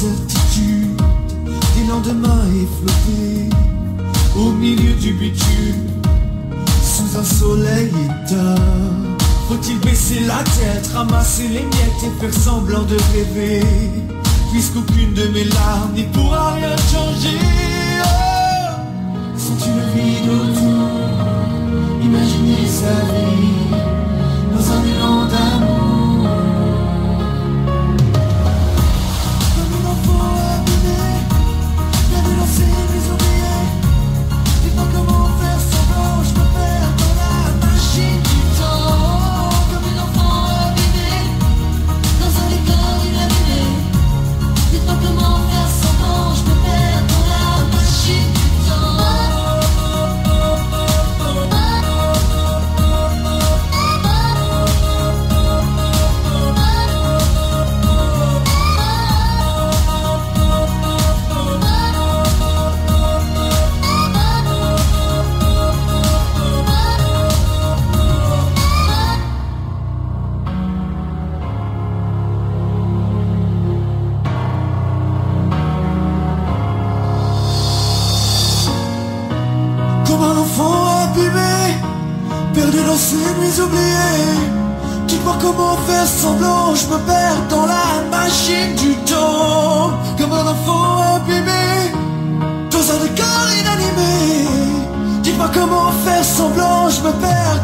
certitude des lendemains efflottés au milieu du bitume, sous un soleil éteint. Faut-il baisser la tête, ramasser les miettes et faire semblant de rêver, puisqu'aucune de mes larmes n'y pourra rien changer. Oh, sens-tu le vide autour, imaginer sa vie dans un élan d'amour, comme un enfant abîmé, perdu dans ses nuits oubliées. Dis-moi comment faire semblant, je me perds dans la machine du temps, comme un enfant abîmé dans un décor inanimé. Dis-moi comment faire semblant, je me perds dans la machine du temps. Comme un enfant abîmé, perdu dans ses nuits oubliées. Dis-moi comment faire semblant, je me perds dans la machine du temps. Comme un enfant abîmé, dans un décor inanimé. Dis-moi comment faire semblant, je me perds